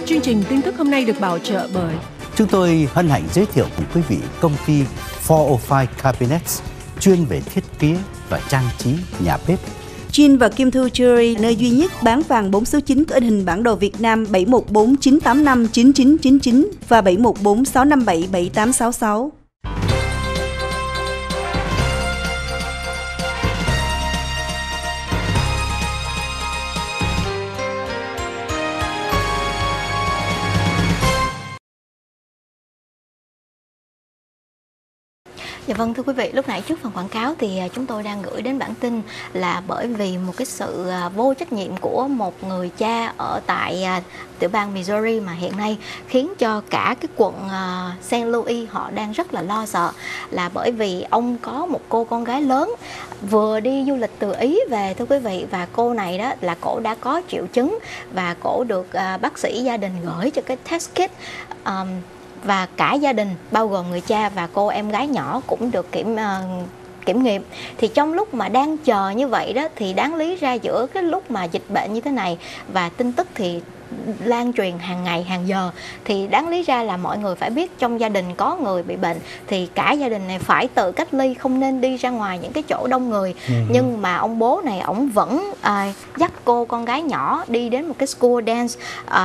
Chương trình tin tức hôm nay được bảo trợ bởi chúng tôi hân hạnh giới thiệu với quý vị công ty 405 Cabinets chuyên về thiết kế và trang trí nhà bếp. Chin và Kim Thu Jewelry, nơi duy nhất bán vàng 4 số 9 có in hình bản đồ Việt Nam 714 985 9999 và 714 657 7866. Dạ vâng, thưa quý vị, lúc nãy trước phần quảng cáo thì chúng tôi đang gửi đến bản tin là bởi vì một cái sự vô trách nhiệm của một người cha ở tại tiểu bang Missouri mà hiện nay khiến cho cả cái quận St. Louis họ đang rất là lo sợ, là bởi vì ông có một cô con gái lớn vừa đi du lịch từ Ý về, thưa quý vị, và cô này đó là cổ đã có triệu chứng và cổ được bác sĩ gia đình gửi cho cái test kit, và cả gia đình bao gồm người cha và cô em gái nhỏ cũng được kiểm nghiệm. Thì trong lúc mà đang chờ như vậy đó, thì đáng lý ra giữa cái lúc mà dịch bệnh như thế này và tin tức thì lan truyền hàng ngày hàng giờ, thì đáng lý ra là mọi người phải biết trong gia đình có người bị bệnh thì cả gia đình này phải tự cách ly, không nên đi ra ngoài những cái chỗ đông người. Nhưng mà ông bố này ổng vẫn dắt cô con gái nhỏ đi đến một cái school dance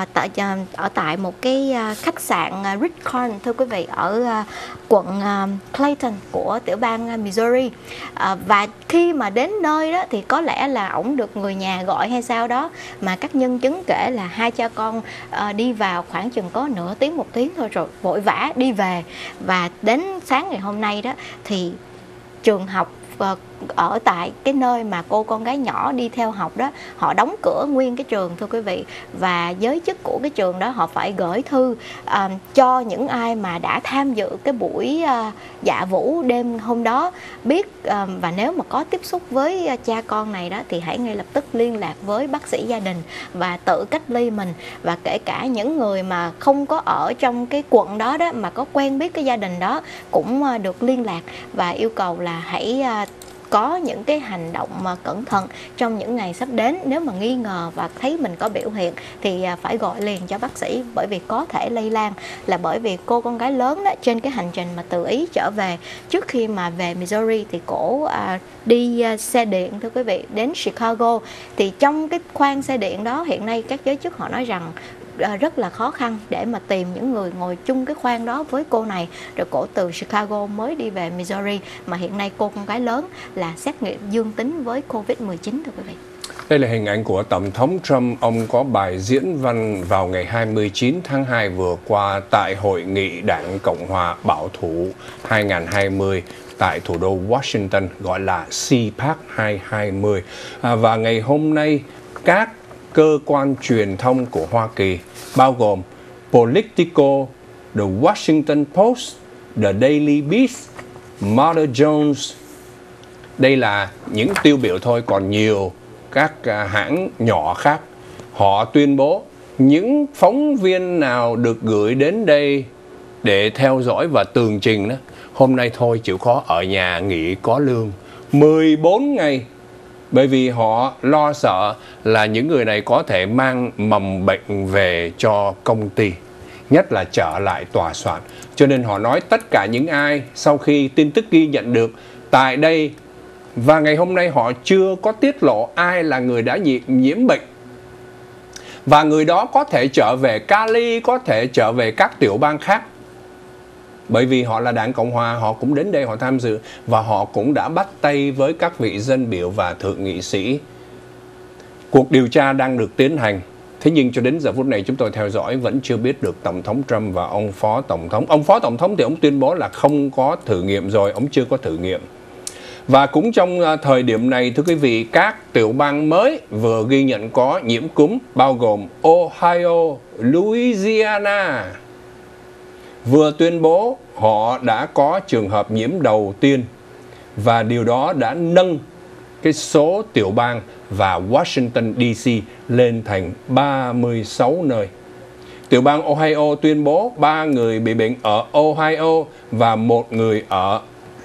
ở tại một cái khách sạn Ritz-Carlton, thưa quý vị, ở quận Clayton của tiểu bang Missouri. Và khi mà đến nơi đó thì có lẽ là ổng được người nhà gọi hay sao đó, mà các nhân chứng kể là hai cha con đi vào khoảng chừng có nửa tiếng một tiếng thôi rồi vội vã đi về. Và đến sáng ngày hôm nay đó thì trường học ở tại cái nơi mà cô con gái nhỏ đi theo học đó, họ đóng cửa nguyên cái trường, thưa quý vị. Và giới chức của cái trường đó họ phải gửi thư cho những ai mà đã tham dự cái buổi dạ vũ đêm hôm đó biết, và nếu mà có tiếp xúc với cha con này đó thì hãy ngay lập tức liên lạc với bác sĩ gia đình và tự cách ly mình. Và kể cả những người mà không có ở trong cái quận đó đó mà có quen biết cái gia đình đó cũng được liên lạc và yêu cầu là hãy có những cái hành động mà cẩn thận trong những ngày sắp đến. Nếu mà nghi ngờ và thấy mình có biểu hiện thì phải gọi liền cho bác sĩ, bởi vì có thể lây lan. Là bởi vì cô con gái lớn đó, trên cái hành trình mà từ Ý trở về, trước khi mà về Missouri thì cổ đi xe điện, thưa quý vị, đến Chicago. Thì trong cái khoang xe điện đó hiện nay các giới chức họ nói rằng rất là khó khăn để mà tìm những người ngồi chung cái khoang đó với cô này. Rồi cổ từ Chicago mới đi về Missouri, mà hiện nay cô con gái lớn là xét nghiệm dương tính với Covid-19, thưa quý vị. Đây là hình ảnh của Tổng thống Trump. Ông có bài diễn văn vào ngày 29 tháng 2 vừa qua tại Hội nghị Đảng Cộng hòa Bảo thủ 2020 tại thủ đô Washington, gọi là CPAC 2020. Và ngày hôm nay, các cơ quan truyền thông của Hoa Kỳ bao gồm Politico, The Washington Post, The Daily Beast, Mother Jones, đây là những tiêu biểu thôi, còn nhiều các hãng nhỏ khác, họ tuyên bố những phóng viên nào được gửi đến đây để theo dõi và tường trình đó, hôm nay thôi chịu khó ở nhà nghỉ có lương 14 ngày. Bởi vì họ lo sợ là những người này có thể mang mầm bệnh về cho công ty, nhất là trở lại tòa soạn. Cho nên họ nói tất cả những ai sau khi tin tức ghi nhận được tại đây, và ngày hôm nay họ chưa có tiết lộ ai là người đã nhiễm bệnh. Và người đó có thể trở về Cali, có thể trở về các tiểu bang khác. Bởi vì họ là Đảng Cộng Hòa, họ cũng đến đây họ tham dự và họ cũng đã bắt tay với các vị dân biểu và thượng nghị sĩ. Cuộc điều tra đang được tiến hành. Thế nhưng cho đến giờ phút này chúng tôi theo dõi vẫn chưa biết được Tổng thống Trump và ông Phó Tổng thống. Ông Phó Tổng thống thì ông tuyên bố là không có thử nghiệm rồi, ông chưa có thử nghiệm. Và cũng trong thời điểm này, thưa quý vị, các tiểu bang mới vừa ghi nhận có nhiễm cúm bao gồm Ohio, Louisiana vừa tuyên bố họ đã có trường hợp nhiễm đầu tiên, và điều đó đã nâng cái số tiểu bang và Washington DC lên thành 36 nơi. Tiểu bang Ohio tuyên bố 3 người bị bệnh ở Ohio và 1 người ở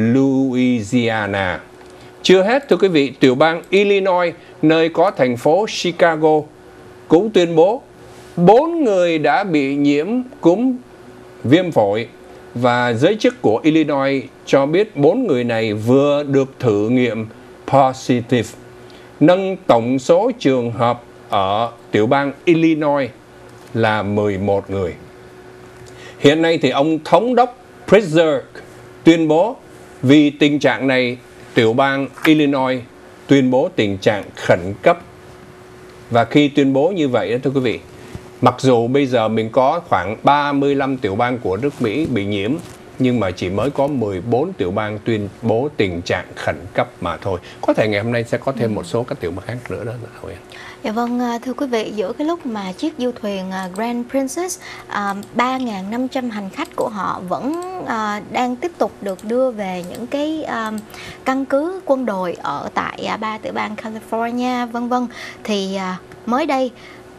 Louisiana. Chưa hết, thưa quý vị, tiểu bang Illinois, nơi có thành phố Chicago, cũng tuyên bố 4 người đã bị nhiễm cúm viêm phổi và giới chức của Illinois cho biết 4 người này vừa được thử nghiệm positive, nâng tổng số trường hợp ở tiểu bang Illinois là 11 người. Hiện nay thì ông thống đốc Pritzker tuyên bố vì tình trạng này, tiểu bang Illinois tuyên bố tình trạng khẩn cấp. Và khi tuyên bố như vậy đó thưa quý vị, mặc dù bây giờ mình có khoảng 35 tiểu bang của nước Mỹ bị nhiễm, nhưng mà chỉ mới có 14 tiểu bang tuyên bố tình trạng khẩn cấp mà thôi. Có thể ngày hôm nay sẽ có thêm một số các tiểu bang khác nữa đó. Dạ vâng, thưa quý vị, giữa cái lúc mà chiếc du thuyền Grand Princess 3.500 hành khách của họ vẫn đang tiếp tục được đưa về những cái căn cứ quân đội ở tại 3 tiểu bang California vân vân, thì mới đây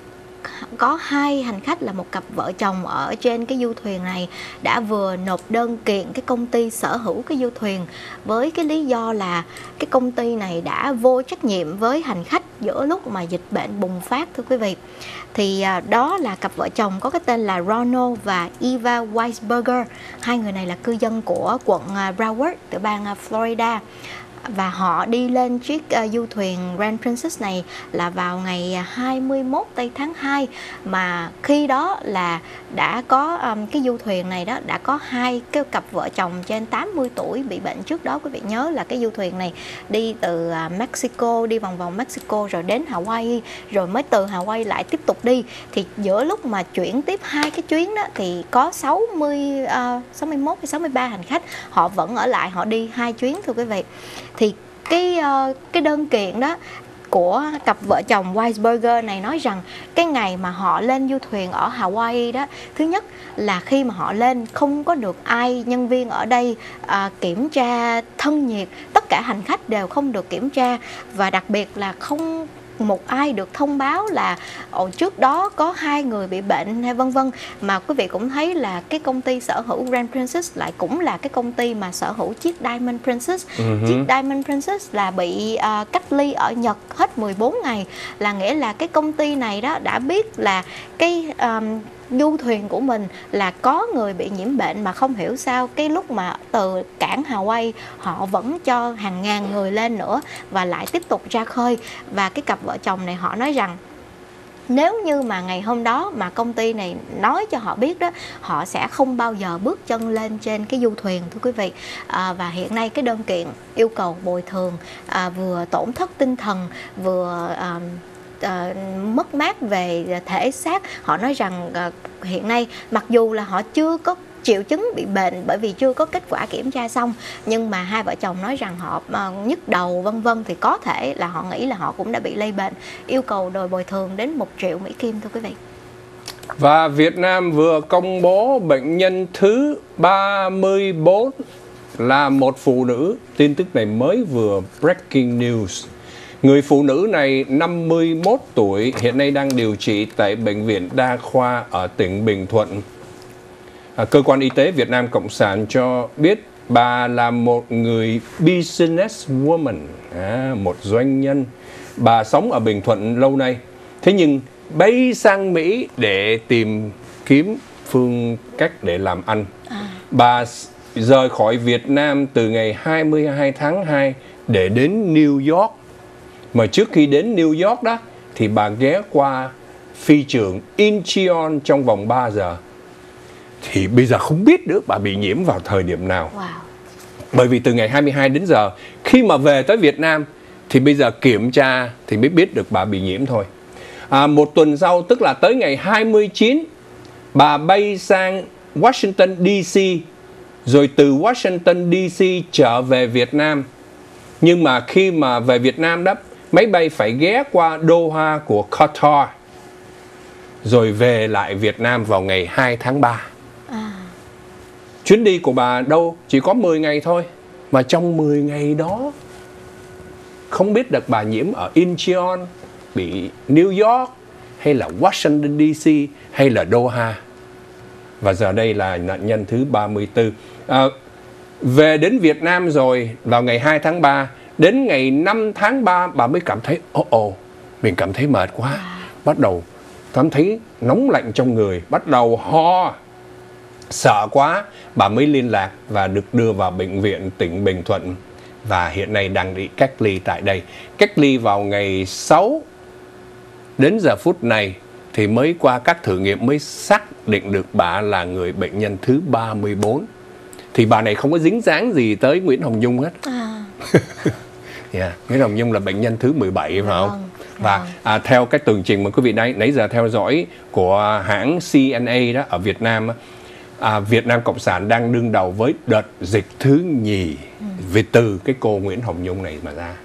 có 2 hành khách là một cặp vợ chồng ở trên cái du thuyền này đã vừa nộp đơn kiện cái công ty sở hữu cái du thuyền với cái lý do là cái công ty này đã vô trách nhiệm với hành khách giữa lúc mà dịch bệnh bùng phát, thưa quý vị. Thì đó là cặp vợ chồng có cái tên là Ronald và Eva Weisberger. 2 người này là cư dân của quận Broward, tiểu bang Florida. Và họ đi lên chiếc du thuyền Grand Princess này là vào ngày 21 tây tháng 2, mà khi đó là đã có cái du thuyền này đó đã có 2 cái cặp vợ chồng trên 80 tuổi bị bệnh trước đó. Quý vị nhớ là cái du thuyền này đi từ Mexico, đi vòng vòng Mexico rồi đến Hawaii, rồi mới từ Hawaii lại tiếp tục đi. Thì giữa lúc mà chuyển tiếp 2 cái chuyến đó thì có 61 hay 63 hành khách họ vẫn ở lại, họ đi 2 chuyến, thưa quý vị. Thì cái đơn kiện đó của cặp vợ chồng Weisberger này nói rằng cái ngày mà họ lên du thuyền ở Hawaii đó, thứ nhất là khi mà họ lên không có được ai nhân viên ở đây kiểm tra thân nhiệt, tất cả hành khách đều không được kiểm tra, và đặc biệt là không một ai được thông báo là trước đó có 2 người bị bệnh hay vân vân. Mà quý vị cũng thấy là cái công ty sở hữu Grand Princess lại cũng là cái công ty mà sở hữu chiếc Diamond Princess. Chiếc Diamond Princess là bị cách ly ở Nhật hết 14 ngày, là nghĩa là cái công ty này đó đã biết là cái du thuyền của mình là có người bị nhiễm bệnh, mà không hiểu sao cái lúc mà từ cảng Hawaii họ vẫn cho hàng ngàn người lên nữa và lại tiếp tục ra khơi. Và cái cặp vợ chồng này họ nói rằng nếu như mà ngày hôm đó mà công ty này nói cho họ biết đó, họ sẽ không bao giờ bước chân lên trên cái du thuyền, thưa quý vị. Và hiện nay cái đơn kiện yêu cầu bồi thường vừa tổn thất tinh thần, vừa mất mát về thể xác. Họ nói rằng hiện nay mặc dù là họ chưa có triệu chứng bị bệnh bởi vì chưa có kết quả kiểm tra xong, nhưng mà 2 vợ chồng nói rằng họ nhức đầu vân vân, thì có thể là họ nghĩ là họ cũng đã bị lây bệnh, yêu cầu đòi bồi thường đến 1 triệu Mỹ Kim, thưa quý vị. Và Việt Nam vừa công bố bệnh nhân thứ 34 là một phụ nữ. Tin tức này mới vừa breaking news. Người phụ nữ này 51 tuổi, hiện nay đang điều trị tại Bệnh viện Đa khoa ở tỉnh Bình Thuận. Cơ quan y tế Việt Nam Cộng sản cho biết bà là một người business woman, một doanh nhân. Bà sống ở Bình Thuận lâu nay, thế nhưng bay sang Mỹ để tìm kiếm phương cách để làm ăn. Bà rời khỏi Việt Nam từ ngày 22 tháng 2 để đến New York. Mà trước khi đến New York đó thì bà ghé qua phi trường Incheon trong vòng 3 giờ. Thì bây giờ không biết nữa bà bị nhiễm vào thời điểm nào. Bởi vì từ ngày 22 đến giờ, khi mà về tới Việt Nam thì bây giờ kiểm tra thì mới biết được bà bị nhiễm thôi. Một tuần sau, tức là tới ngày 29, bà bay sang Washington DC, rồi từ Washington DC trở về Việt Nam. Nhưng mà khi mà về Việt Nam đó, máy bay phải ghé qua Doha của Qatar, rồi về lại Việt Nam vào ngày 2 tháng 3. Chuyến đi của bà đâu chỉ có 10 ngày thôi, mà trong 10 ngày đó không biết được bà nhiễm ở Incheon, bị New York, hay là Washington DC, hay là Doha. Và giờ đây là nạn nhân thứ 34. Về đến Việt Nam rồi vào ngày 2 tháng 3, đến ngày 5 tháng 3 bà mới cảm thấy mình cảm thấy mệt quá. Bắt đầu cảm thấy nóng lạnh trong người, bắt đầu ho. Sợ quá, bà mới liên lạc và được đưa vào bệnh viện tỉnh Bình Thuận. Và hiện nay đang bị cách ly tại đây. Cách ly vào ngày 6. Đến giờ phút này thì mới qua các thử nghiệm mới xác định được bà là người bệnh nhân thứ 34. Thì bà này không có dính dáng gì tới Nguyễn Hồng Nhung hết. Nguyễn Hồng Nhung là bệnh nhân thứ 17 phải không? Và theo cái tường trình mà quý vị nãy giờ theo dõi của hãng CNA đó ở Việt Nam, Việt Nam Cộng sản đang đương đầu với đợt dịch thứ nhì vì từ cái cô Nguyễn Hồng Nhung này mà ra.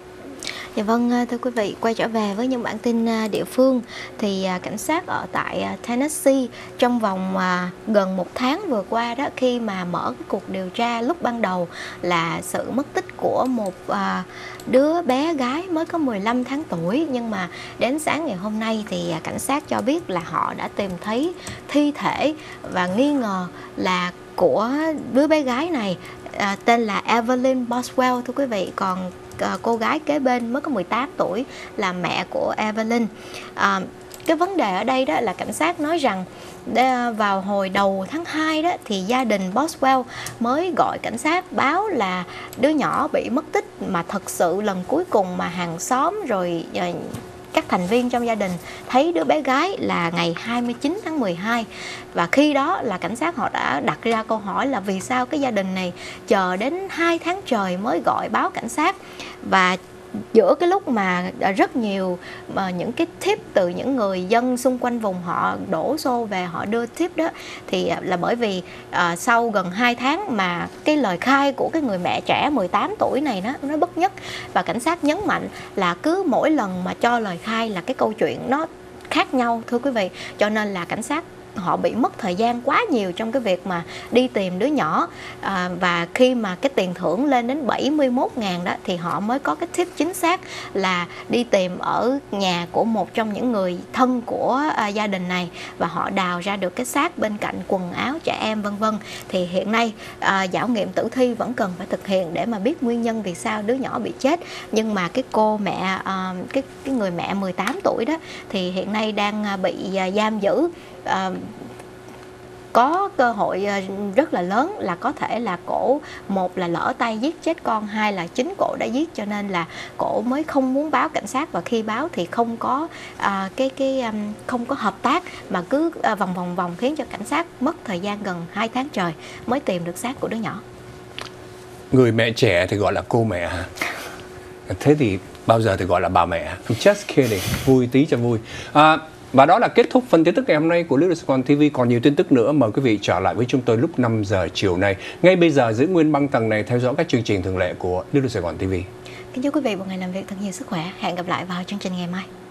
Dạ vâng, thưa quý vị, quay trở về với những bản tin địa phương thì cảnh sát ở tại Tennessee trong vòng gần 1 tháng vừa qua đó, khi mà mở cái cuộc điều tra lúc ban đầu là sự mất tích của một đứa bé gái mới có 15 tháng tuổi, nhưng mà đến sáng ngày hôm nay thì cảnh sát cho biết là họ đã tìm thấy thi thể và nghi ngờ là của đứa bé gái này, tên là Evelyn Boswell thưa quý vị. Còn cô gái kế bên mới có 18 tuổi là mẹ của Evelyn. Cái vấn đề ở đây đó là cảnh sát nói rằng vào hồi đầu tháng 2 đó thì gia đình Boswell mới gọi cảnh sát báo là đứa nhỏ bị mất tích, mà thật sự lần cuối cùng mà hàng xóm rồi các thành viên trong gia đình thấy đứa bé gái là ngày 29 tháng 12. Và khi đó là cảnh sát họ đã đặt ra câu hỏi là vì sao cái gia đình này chờ đến 2 tháng trời mới gọi báo cảnh sát. Và giữa cái lúc mà rất nhiều những cái tip từ những người dân xung quanh vùng họ đổ xô về họ đưa tip đó, thì là bởi vì sau gần 2 tháng mà cái lời khai của cái người mẹ trẻ 18 tuổi này nó bất nhất. Và cảnh sát nhấn mạnh là cứ mỗi lần mà cho lời khai là cái câu chuyện nó khác nhau thưa quý vị, cho nên là cảnh sát họ bị mất thời gian quá nhiều trong cái việc mà đi tìm đứa nhỏ. Và khi mà cái tiền thưởng lên đến 71.000 đó thì họ mới có cái tip chính xác là đi tìm ở nhà của một trong những người thân của gia đình này, và họ đào ra được cái xác bên cạnh quần áo trẻ em vân vân. Thì hiện nay giảo nghiệm tử thi vẫn cần phải thực hiện để mà biết nguyên nhân vì sao đứa nhỏ bị chết. Nhưng mà cái cô mẹ, cái người mẹ 18 tuổi đó thì hiện nay đang bị giam giữ. Có cơ hội rất là lớn là có thể là cổ, một là lỡ tay giết chết con, hai là chính cổ đã giết, cho nên là cổ mới không muốn báo cảnh sát, và khi báo thì không có không có hợp tác mà cứ vòng khiến cho cảnh sát mất thời gian gần 2 tháng trời mới tìm được xác của đứa nhỏ. Người mẹ trẻ thì gọi là cô mẹ hả? Thế thì bao giờ thì gọi là bà mẹ? I'm just kidding, vui tí cho vui. Và đó là kết thúc phần tin tức ngày hôm nay của Little Sài Gòn TV. Còn nhiều tin tức nữa mời quý vị trở lại với chúng tôi lúc 5 giờ chiều nay. Ngay bây giờ giữ nguyên băng tầng này theo dõi các chương trình thường lệ của Little Sài Gòn TV. Kính chúc quý vị một ngày làm việc thật nhiều sức khỏe. Hẹn gặp lại vào chương trình ngày mai.